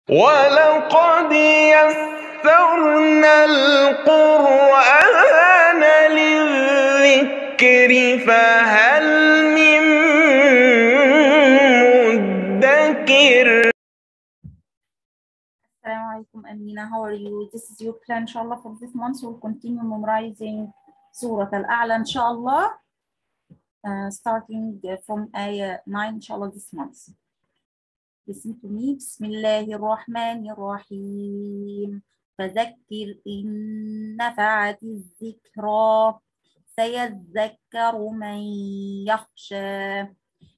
ولقد يسرنا القرآن للذكر فهل من مدكر. Assalamu alaikum, Amina. How are you? This is your plan, inshallah, for this month. We'll continue memorizing Surah Al-A'la, inshallah, starting from ayah 9, inshallah, this month. Listen to me. Bismillahir Rahmanir Rahim. فذكر إن نفعت الذكرى سيذكر من يخشى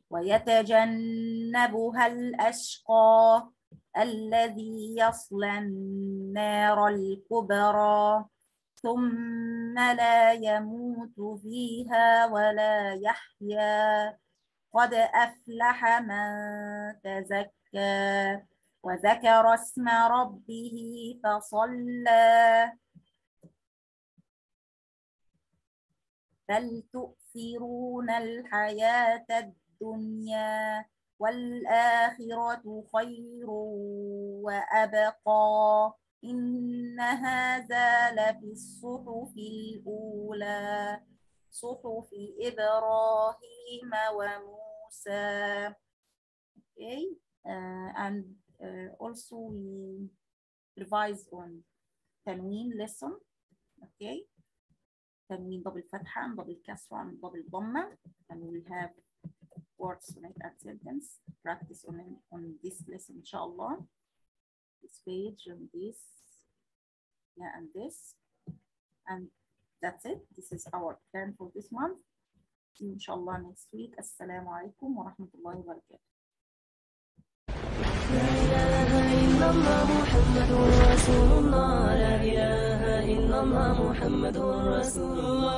ويتجنبها الأشقى الذي يصلى النار الكبرى ثم لا يموت فيها ولا يحيا قد أفلح من تزكى وذكر اسم ربه فصلى بل تؤثرون الحياة الدنيا والآخرة خير وأبقى إن هذا لفي الصحف الأولى صحف إبراهيم وموسى. Okay, and also we revise on تنوين lesson. Okay, تنوين double فتحة double كسرة double ضمة, and we will have words on it and sentence practice on this lesson inshallah. This page and this, yeah, and this, and that's it. This is our plan for this month. See you inshallah next week. Assalamu alaikum wa rahmatullahi wa barakatuh. لا إله إلا الله محمد رسول الله. لا إله إلا الله محمد رسول الله.